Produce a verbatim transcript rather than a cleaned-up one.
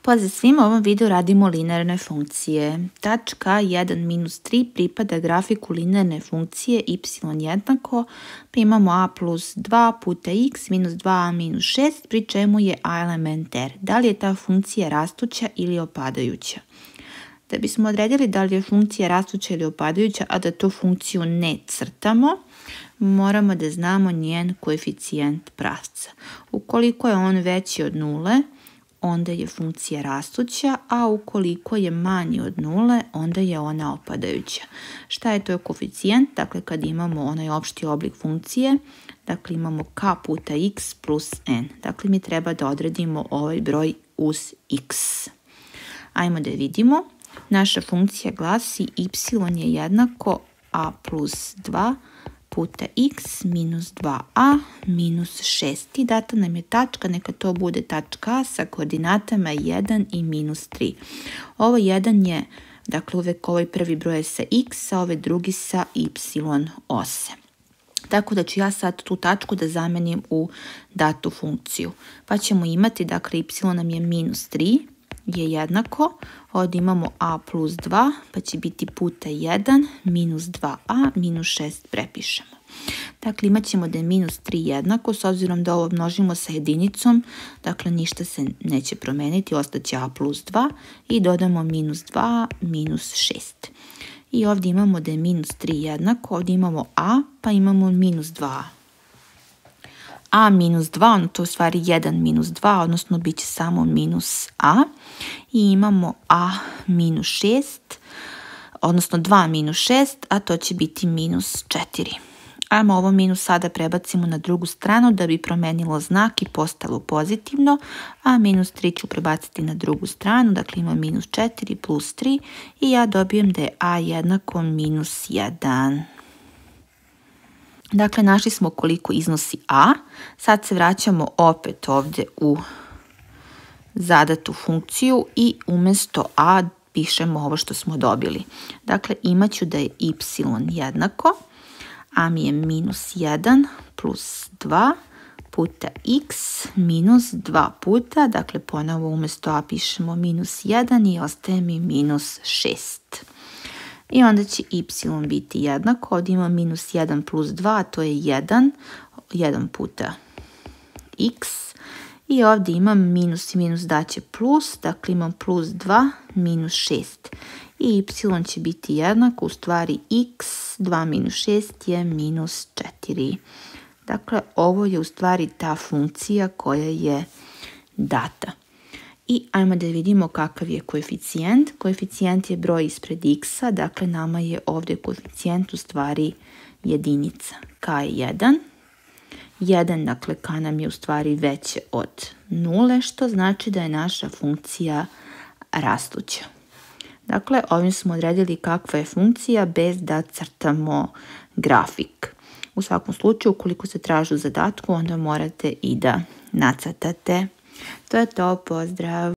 Pozdrav svima, u ovom videu radimo linearne funkcije. Tačka jedan minus tri pripada grafiku linearne funkcije y jednako, pa imamo a plus dva puta x minus dva a minus šest, pri čemu je a element r. Da li je ta funkcija rastuća ili opadajuća? Da bismo odredili da li je funkcija rastuća ili opadajuća, a da tu funkciju ne crtamo, moramo da znamo njen koeficijent pravca. Ukoliko je on veći od nule, onda je funkcija rastuća, a ukoliko je manji od nule, onda je ona opadajuća. Šta je to koeficijent? Dakle, kad imamo onaj opšti oblik funkcije, dakle imamo k puta x plus n. Dakle, mi treba da odredimo ovaj broj uz x. Ajmo da vidimo. Naša funkcija glasi y je jednako a plus dva puta x minus dva a minus šest. I data nam je tačka, neka to bude tačka a sa koordinatama jedan i minus tri. Ovo jedan je, dakle uvek ovaj prvi broj je sa x, a ovaj drugi sa y ose. Tako da ću ja sad tu tačku da zamenim u datu funkciju. Pa ćemo imati, dakle y nam je minus tri, je jednako, ovdje imamo a plus dva, pa će biti puta jedan, minus dva a, minus šest prepišemo. Dakle, imat ćemo da je minus tri jednako, s obzirom da ovo množimo sa jedinicom, dakle ništa se neće promeniti, ostaće a plus dva i dodamo minus dva, minus šest. I ovdje imamo da je minus tri jednako, ovdje imamo a, pa imamo minus dva. a minus dva, ono to je u stvari jedan minus dva, odnosno bit će samo minus a. I imamo a minus šest, odnosno dva minus šest, a to će biti minus četiri. Ajmo ovo minus sada prebacimo na drugu stranu da bi promenilo znak i postalo pozitivno, a minus tri ću prebaciti na drugu stranu, dakle imam minus četiri plus tri i ja dobijem da je a jednako minus jedan. Dakle, našli smo koliko iznosi a. Sad se vraćamo opet ovdje u zadatu funkciju i umjesto a pišemo ovo što smo dobili. Dakle, imat ću da je y jednako, a mi je minus jedan plus dva puta x minus dva puta, dakle ponovo umjesto a pišemo minus jedan i ostaje mi minus šest. I onda će y biti jednako, ovdje ima minus jedan plus dva, to je jedan, jedan puta x. I ovdje imam minus i minus daće plus, dakle imam plus dva minus šest. I y će biti jednako, u stvari x, dva minus šest je minus četiri. Dakle, ovo je u stvari ta funkcija koja je data. I ajmo da vidimo kakav je koeficijent. Koeficijent je broj ispred x-a, dakle nama je ovdje koeficijent u stvari jedinica. K je jedan. jedan, dakle k nam je u stvari veće od nule, što znači da je naša funkcija rastuća. Dakle, ovim smo odredili kakva je funkcija bez da crtamo grafik. U svakom slučaju, ukoliko se traži u zadatku, onda morate i da nacrtate. To je to, pozdrav!